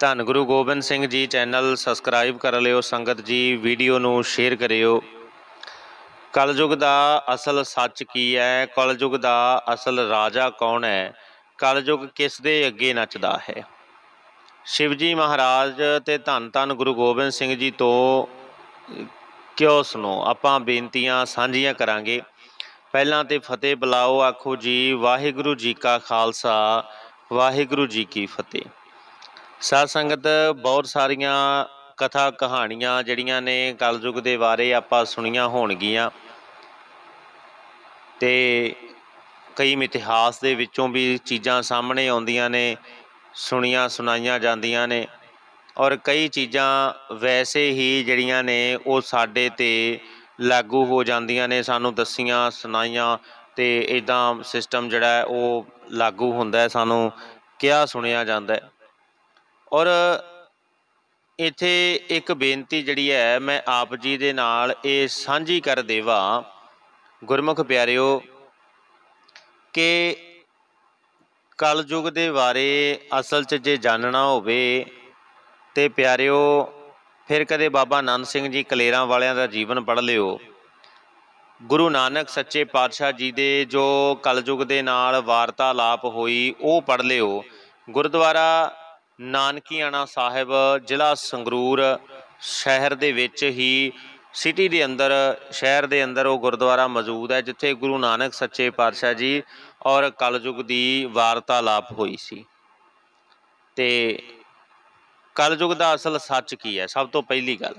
ਧੰਨ Guru Gobind Singh ji channel subscribe कर लियो। संगत जी वीडियो नूं शेयर करियो। कलयुग दा असल सच की है, कलयुग दा असल राजा कौन है, कलयुग किस दे अगे नचदा है। शिव जी महाराज ते धन धन गुरु गोबिंद सिंह जी तो क्यों सुनो आपां बेनतियां सांझियां करांगे। पहलां ते फतेह बुलाओ, आखो जी वाहिगुरू जी का खालसा वाहिगुरू जी की फतेह। साध संगत बहुत सारिया कथा कहानियां जड़ियां ने कलयुग के बारे आपां सुनिया होणगियां ते कई इतिहास दे विचों भी चीज़ां सामने आउंदियां ने, सुनिया सुनाइयां जांदियां ने, और कई चीज़ां वैसे ही जड़ियां ने वो साडे ते लागू हो जांदियां ने, सानू दसियां सुनाइयां ते इदां सिस्टम जिहड़ा है वो लागू हुंदा है, सानू क्या सुनिया जांदा है। और इत्थे एक बेनती जिहड़ी है मैं आप जी दे नाल ये सांझी कर देवा गुरमुख प्यारिओ कि कलयुग दे बारे असल च जे जानना होवे ते प्यारिओ फिर कदे बाबा नंद सिंह जी कलेरां वालियां दा जीवन पढ़ लिओ। गुरु नानक सच्चे पातशाह जी दे जो कलयुग दे नाल वार्तालाप होई वो पढ़ लिओ। गुरुद्वारा नानकीआणा साहिब जिला संगरूर शहर दे विच ही सिटी दे अंदर शहर दे अंदर वो गुरुद्वारा मौजूद है जिथे गुरु नानक सच्चे पातशाह जी और कलयुग की वार्तालाप हुई सी। ते कलयुग का असल सच की है, सब तो पहली गल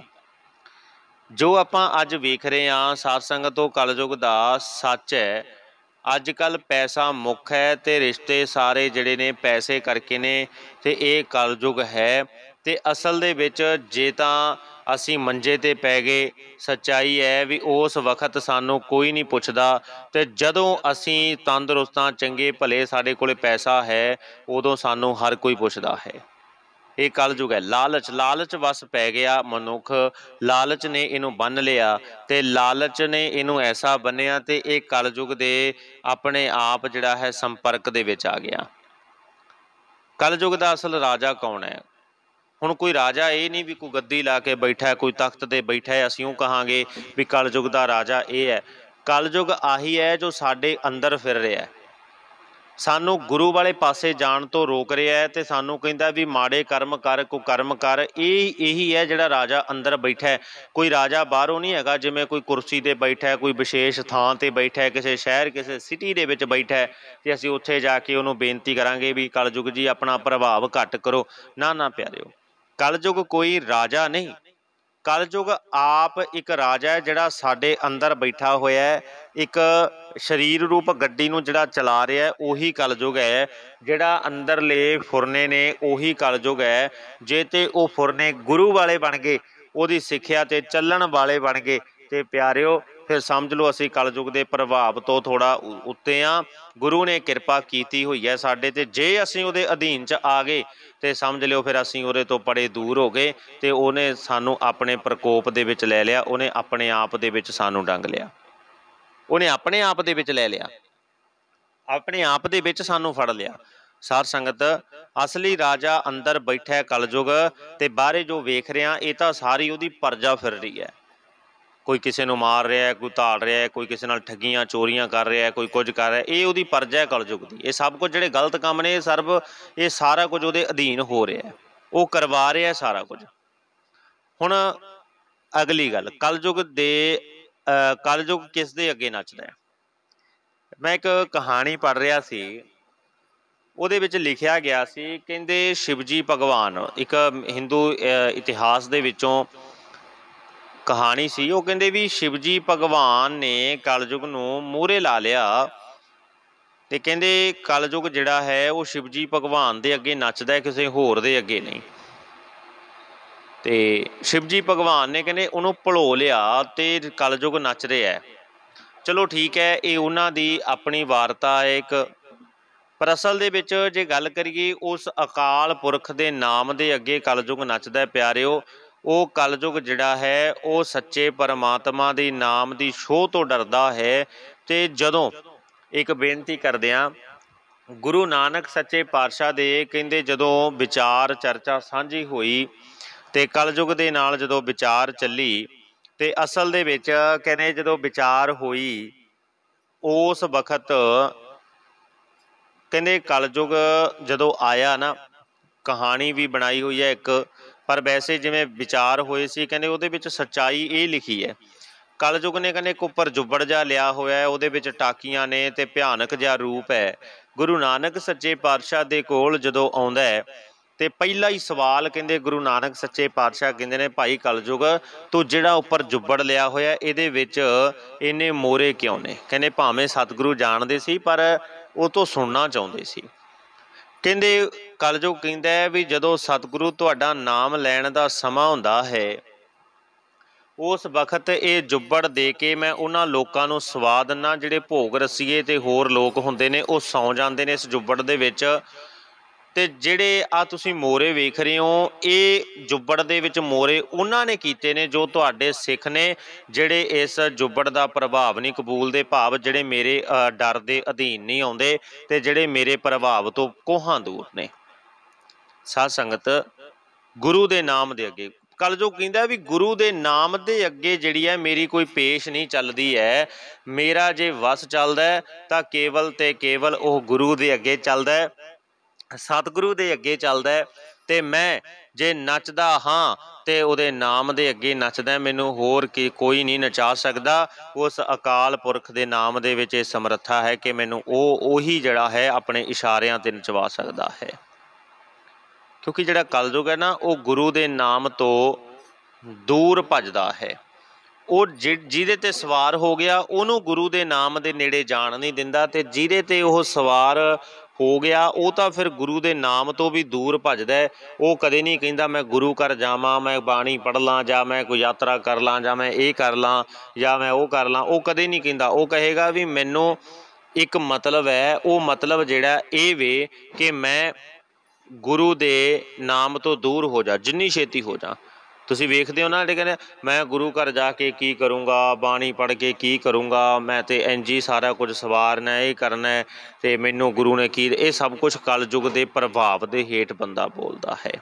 जो आपां अज वेख रहे हाँ साध संगत तो कलयुग का सच है। अजकल पैसा मुख है ते रिश्ते सारे जिहड़े ने पैसे करके ने ते ये कलयुग है। ते असल दे विच जे तां असीं मंजे ते पै गए, सच्चाई है भी उस वक्त सानू कोई नहीं पुछदा, ते जदों असीं तंदुरुस्तां चंगे भले साडे कोले पैसा है उदों सानू हर कोई पुछदा है। ये कलयुग है। लालच लालच वस पै गया मनुख, लालच ने इनू बन लिया ते लालच ने इनू ऐसा बनिया ते ये कलयुग दे अपने आप जिहड़ा है संपर्क दे विच आ गया। कलयुग का असल राजा कौन है? हुण कोई राजा ये नहीं भी कोई गद्दी ला के बैठा है, कोई तख्त ते बैठा है असीं ऊँ कहांगे भी कलयुग का राजा ये है। कलयुग आही है जो साडे अंदर फिर रहा है, सानू गुरु वाले पासे जाण तो रोक रहा है, तो सानू कहता भी माड़े कर्म कर कुकर्म कर। यही है जिहड़ा राजा अंदर बैठा है। कोई राजा बाहरों नहीं हैगा जिवें कोई कुर्सी ते बैठा है, कोई विशेष थां ते बैठा है, किसी शहर किसी सिटी दे विच बैठा है ते असीं उत्थे जाके उहनूं बेनती करांगे भी कलयुग जी अपना प्रभाव घट करो। ना ना प्यारिओ, कलयुग कोई राजा नहीं, कलयुग आप एक राजा है जिहड़ा साडे अंदर बैठा होया है। एक शरीर रूप गड्डी नूं जिहड़ा चला रहा है उही कलयुग है। जिहड़ा अंदरले फुरने ने उही कलयुग है। जे ते वो फुरने गुरु वाले बन गए, उहदी सिक्ख्या ते चलण वाले बन गए ते प्यारिओ फिर समझ लो असीं कलयुग के प्रभाव तो थोड़ा उत्ते हाँ। गुरु ने किरपा कीती हुई है साडे ते, जे असीं उहदे अधीन च आ गए तो समझ लिओ फिर असीं उहदे तो बड़े दूर हो गए ते उहने सानू अपने प्रकोप दे विच लै लिया, उहने अपने आप दे विच सानू डंग लिया, उहने अपने आप दे विच लै लिया, अपने आप दे विच सानू फड़ लिया। साध संगत असली राजा अंदर बैठा है कलयुग, ते बाहरे जो वेख रहे ये तो सारी उहदी प्रजा फिर रही है। कोई किसी नूं मार रहा है, कोई धाड़ रहा है, कोई किसी नाल ठगियां चोरियां कर रहा है, कोई कुछ कर रहा है, ये उहदी प्रजा है कलयुग की। ये सब कुछ जिहड़े गलत काम ने ये सारा कुछ उहदे अधीन हो रहा है, वो करवा रहा है सारा कुछ। हुण अगली गल कलयुग दे कलयुग किस दे अगे नचदा है। मैं एक कहानी पढ़ रहा सी, ਉਹਦੇ ਵਿੱਚ लिखिया गया सी कहंदे शिवजी भगवान एक हिंदू इतिहास ਦੇ ਵਿੱਚੋਂ कहानी सी। वो कहंदे भी शिवजी भगवान ने कलयुग नूं मूहरे ला लिया ते कहंदे कलयुग जिहड़ा है वो शिवजी भगवान दे अगे नचदा है, किसी होर दे अगे नहीं। ते शिवजी भगवान ने कहंदे उहनूं भुलो लिया ते कलयुग नच रहा है। चलो ठीक है, ये उन्हां दी अपनी वार्ता है एक, पर असल दे विच जे गल करिए उस अकाल पुरख दे नाम दे अगे कलयुग नचदा है प्यारिओ। वो कलयुग जिहड़ा है वो सच्चे परमात्मा दे नाम दी छोह तो डरदा है। ते जदों एक बेनती करदिआं ਗੁਰੂ ਨਾਨਕ ਸੱਚੇ ਪਾਤਸ਼ਾਹ ਦੇ ਕਹਿੰਦੇ ਜਦੋਂ ਵਿਚਾਰ ਚਰਚਾ ਸਾਂਝੀ ਹੋਈ ਤੇ ਕਲਯੁਗ ਦੇ ਨਾਲ ਜਦੋਂ ਵਿਚਾਰ ਚੱਲੀ ਤੇ ਅਸਲ ਦੇ ਵਿੱਚ ਕਹਿੰਦੇ ਜਦੋਂ ਵਿਚਾਰ ਹੋਈ ਉਸ ਵਕਤ ਕਹਿੰਦੇ ਕਲਯੁਗ ਜਦੋਂ ਆਇਆ ਨਾ, ਕਹਾਣੀ ਵੀ ਬਣਾਈ ਹੋਈ ਹੈ ਇੱਕ, ਪਰ ਵੈਸੇ ਜਿਵੇਂ ਵਿਚਾਰ ਹੋਏ ਸੀ ਕਹਿੰਦੇ ਉਹਦੇ ਵਿੱਚ ਸੱਚਾਈ ਇਹ ਲਿਖੀ ਹੈ। ਕਲਯੁਗ ਨੇ ਕਹਿੰਦੇ ਇੱਕ ਉੱਪਰ ਜੁੱਬੜ ਜਿਹਾ ਲਿਆ ਹੋਇਆ ਹੈ, ਉਹਦੇ ਵਿੱਚ ਟਾਕੀਆਂ ਨੇ ਤੇ ਭਿਆਨਕ ਜਿਹਾ ਰੂਪ ਹੈ। ਗੁਰੂ ਨਾਨਕ ਸੱਚੇ ਪਾਤਸ਼ਾਹ ਦੇ ਕੋਲ ਜਦੋਂ ਆਉਂਦਾ ਹੈ ਤੇ ਪਹਿਲਾ ਹੀ ਸਵਾਲ ਕਹਿੰਦੇ ਗੁਰੂ ਨਾਨਕ ਸੱਚੇ ਪਾਤਸ਼ਾਹ ਕਹਿੰਦੇ ਨੇ, ਭਾਈ ਕਲਯੁਗ ਤੂੰ ਜਿਹੜਾ ਉੱਪਰ ਜੁੱਬੜ ਲਿਆ ਹੋਇਆ ਇਹਦੇ ਵਿੱਚ ਇੰਨੇ ਮੋਰੇ ਕਿਉਂ ਨੇ? ਕਹਿੰਦੇ ਭਾਵੇਂ ਸਤਿਗੁਰੂ ਜਾਣਦੇ ਸੀ ਪਰ ਉਹ ਤੋਂ ਸੁਣਨਾ ਚਾਹੁੰਦੇ ਸੀ। ਕਹਿੰਦੇ ਕਲਯੁਗ ਕਹਿੰਦਾ ਹੈ ਵੀ ਜਦੋਂ ਸਤਿਗੁਰੂ ਤੁਹਾਡਾ ਨਾਮ ਲੈਣ ਦਾ ਸਮਾਂ ਹੁੰਦਾ ਹੈ ਉਸ ਵਕਤ ਇਹ ਜੁੱਬੜ ਦੇ ਕੇ ਮੈਂ ਉਹਨਾਂ ਲੋਕਾਂ ਨੂੰ ਸਵਾ ਦਿੰਦਾ ਜਿਹੜੇ ਭੋਗ ਰਸੀਏ ਤੇ ਹੋਰ ਲੋਕ ਹੁੰਦੇ ਨੇ, ਉਹ ਸੌਂ ਜਾਂਦੇ ਨੇ ਇਸ ਜੁੱਬੜ ਦੇ ਵਿੱਚ। ਤੇ ਜਿਹੜੇ ਆ ਤੁਸੀਂ ਮੋਰੇ ਵੇਖ ਰਹੇ ਹੋ, ਇਹ ਜੁੱਬੜ ਦੇ ਵਿੱਚ ਮੋਰੇ ਉਹਨਾਂ ਨੇ ਕੀਤੇ ਨੇ ਜੋ ਤੁਹਾਡੇ ਸਿੱਖ ਨੇ, ਜਿਹੜੇ ਇਸ ਜੁੱਬੜ ਦਾ ਪ੍ਰਭਾਵ ਨਹੀਂ ਕਬੂਲਦੇ, ਭਾਵ ਜਿਹੜੇ ਮੇਰੇ ਡਰ ਦੇ ਅਧੀਨ ਨਹੀਂ ਆਉਂਦੇ ਤੇ ਜਿਹੜੇ ਮੇਰੇ ਪ੍ਰਭਾਵ ਤੋਂ ਕੋਹਾਂ ਦੂਰ ਨੇ। ਸਾਧ ਸੰਗਤ, ਗੁਰੂ ਦੇ ਨਾਮ ਦੇ ਅੱਗੇ ਕਲਯੁਗ ਕਹਿੰਦਾ ਵੀ ਗੁਰੂ ਦੇ ਨਾਮ ਦੇ ਅੱਗੇ ਜਿਹੜੀ ਹੈ ਮੇਰੀ ਕੋਈ ਪੇਸ਼ ਨਹੀਂ ਚੱਲਦੀ ਹੈ। ਮੇਰਾ ਜੇ ਵਸ ਚੱਲਦਾ ਤਾਂ ਕੇਵਲ ਤੇ ਕੇਵਲ ਉਹ ਗੁਰੂ ਦੇ ਅੱਗੇ ਚੱਲਦਾ, ਸਤਿਗੁਰੂ ਦੇ ਅੱਗੇ ਚੱਲਦਾ। ਤੇ ਮੈਂ ਜੇ ਨੱਚਦਾ ਹਾਂ ਤੇ ਉਹਦੇ ਨਾਮ ਦੇ ਅੱਗੇ ਨੱਚਦਾ, ਮੈਨੂੰ ਹੋਰ ਕੋਈ ਨਹੀਂ ਨਚਾ ਸਕਦਾ। ਉਸ ਅਕਾਲ ਪੁਰਖ ਦੇ ਨਾਮ ਦੇ ਵਿੱਚ ਇਹ ਸਮਰੱਥਾ ਹੈ ਕਿ ਮੈਨੂੰ ਉਹੀ ਜਿਹੜਾ ਹੈ ਆਪਣੇ ਇਸ਼ਾਰਿਆਂ ਤੇ ਨਚਵਾ ਸਕਦਾ ਹੈ। ਕਿਉਂਕਿ ਜਿਹੜਾ ਕਲਯੁਗ ਹੈ ਨਾ, ਉਹ ਗੁਰੂ ਦੇ ਨਾਮ ਤੋਂ ਦੂਰ ਭੱਜਦਾ ਹੈ। ਉਹ ਜਿਹਦੇ ਤੇ ਸਵਾਰ ਹੋ ਗਿਆ ਉਹਨੂੰ ਗੁਰੂ ਦੇ ਨਾਮ ਦੇ ਨੇੜੇ ਜਾਣ ਨਹੀਂ ਦਿੰਦਾ, ਤੇ ਜਿਹਦੇ ਤੇ ਉਹ ਸਵਾਰ ਹੋ ਗਿਆ ਉਹ ਤਾਂ ਫਿਰ ਗੁਰੂ ਦੇ ਨਾਮ ਤੋਂ ਵੀ ਦੂਰ ਭੱਜਦਾ ਹੈ। ਉਹ ਕਦੇ ਨਹੀਂ ਕਹਿੰਦਾ ਮੈਂ ਗੁਰੂ ਘਰ ਜਾਵਾਂ, ਮੈਂ ਬਾਣੀ ਪੜ੍ਹ ਲਾਂ, ਜਾਂ ਮੈਂ ਕੋਈ ਯਾਤਰਾ ਕਰ ਲਾਂ, ਜਾਂ ਮੈਂ ਇਹ ਕਰ ਲਾਂ, ਜਾਂ ਮੈਂ ਉਹ ਕਰ ਲਾਂ। ਉਹ ਕਦੇ ਨਹੀਂ ਕਹਿੰਦਾ। ਉਹ ਕਹੇਗਾ ਵੀ ਮੈਨੂੰ ਇੱਕ ਮਤਲਬ ਹੈ, ਉਹ ਮਤਲਬ ਜਿਹੜਾ ਇਹ ਵੇ ਕਿ ਮੈਂ ਗੁਰੂ ਦੇ ਨਾਮ ਤੋਂ ਦੂਰ ਹੋ ਜਾ, ਜਿੰਨੀ ਛੇਤੀ ਹੋ ਜਾ। ਤੁਸੀਂ ਵੇਖਦੇ ਹੋ ਨਾ ਜਿਹੜੇ ਕਹਿੰਦੇ ਮੈਂ ਗੁਰੂ ਘਰ ਜਾ ਕੇ ਕੀ ਕਰੂੰਗਾ, ਬਾਣੀ ਪੜ੍ਹ ਕੇ ਕੀ ਕਰੂੰਗਾ, ਮੈਂ ਤਾਂ ਇੰਝ ਹੀ ਸਾਰਾ ਕੁਝ ਸਵਾਰਨਾ, ਇਹ ਕਰਨਾ ਤੇ ਮੈਨੂੰ ਗੁਰੂ ਨੇ ਕੀ, ਇਹ ਸਭ ਕੁਝ ਕਲਯੁਗ ਦੇ ਪ੍ਰਭਾਵ ਦੇ ਹੇਠ ਬੰਦਾ ਬੋਲਦਾ ਹੈ।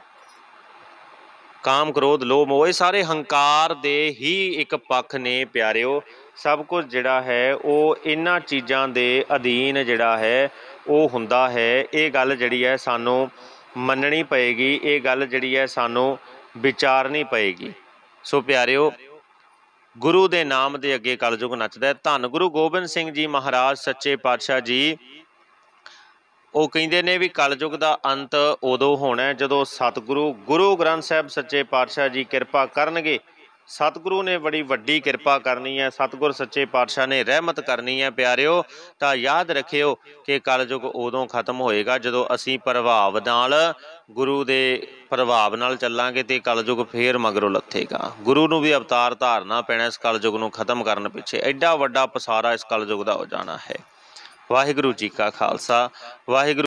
ਕਾਮ ਕ੍ਰੋਧ ਲੋਭ ਮੋਹ ਇਹ ਸਾਰੇ ਹੰਕਾਰ ਦੇ ਹੀ ਇੱਕ ਪੱਖ ਨੇ ਪਿਆਰਿਓ। ਸਭ ਕੁਝ ਜਿਹੜਾ ਹੈ ਉਹ ਇਹਨਾਂ ਚੀਜ਼ਾਂ ਦੇ ਅਧੀਨ ਜਿਹੜਾ ਹੈ ਉਹ ਹੁੰਦਾ ਹੈ। ਇਹ ਗੱਲ ਜਿਹੜੀ ਹੈ ਸਾਨੂੰ ਮੰਨਣੀ ਪਏਗੀ, ਇਹ ਗੱਲ ਜਿਹੜੀ ਹੈ ਸਾਨੂੰ ਵਿਚਾਰਨੀ ਪਏਗੀ। ਸੋ ਪਿਆਰਿਓ, ਗੁਰੂ ਦੇ ਨਾਮ ਦੇ ਅੱਗੇ ਕਲਯੁਗ ਨੱਚਦਾ। ਧੰਨ ਗੁਰੂ ਗੋਬਿੰਦ ਸਿੰਘ ਜੀ ਮਹਾਰਾਜ ਸੱਚੇ ਪਾਤਸ਼ਾਹ ਜੀ ਉਹ ਕਹਿੰਦੇ ਨੇ ਵੀ ਕਲਯੁਗ ਦਾ ਅੰਤ ਉਦੋਂ ਹੋਣਾ ਜਦੋਂ ਸਤਿਗੁਰੂ ਗੁਰੂ ਗ੍ਰੰਥ ਸਾਹਿਬ ਸੱਚੇ ਪਾਤਸ਼ਾਹ ਜੀ ਕਿਰਪਾ ਕਰਨਗੇ। ਸਤਿਗੁਰੂ ਨੇ ਬੜੀ ਵੱਡੀ ਕਿਰਪਾ ਕਰਨੀ ਹੈ, ਸਤਿਗੁਰ ਸੱਚੇ ਪਾਤਸ਼ਾਹ ਨੇ ਰਹਿਮਤ ਕਰਨੀ ਹੈ ਪਿਆਰਿਓ। ਤਾਂ ਯਾਦ ਰੱਖਿਓ ਕਿ ਕਲਯੁਗ ਉਦੋਂ ਖਤਮ ਹੋਏਗਾ ਜਦੋਂ ਅਸੀਂ ਪ੍ਰਭਾਵ ਨਾਲ, ਗੁਰੂ ਦੇ ਪ੍ਰਭਾਵ ਨਾਲ ਚੱਲਾਂਗੇ ਤੇ ਕਲਯੁਗ ਫੇਰ ਮਗਰੋਂ ਲੱਥੇਗਾ। ਗੁਰੂ ਨੂੰ ਵੀ ਅਵਤਾਰ ਧਾਰਨਾ ਪੈਣਾ ਇਸ ਕਲਯੁਗ ਨੂੰ ਖਤਮ ਕਰਨ ਪਿੱਛੇ। ਐਡਾ ਵੱਡਾ ਪਸਾਰਾ ਇਸ ਕਲਯੁਗ ਦਾ ਹੋ ਜਾਣਾ ਹੈ। ਵਾਹਿਗੁਰੂ ਜੀ ਕਾ ਖਾਲਸਾ, ਵਾਹਿਗੁਰੂ।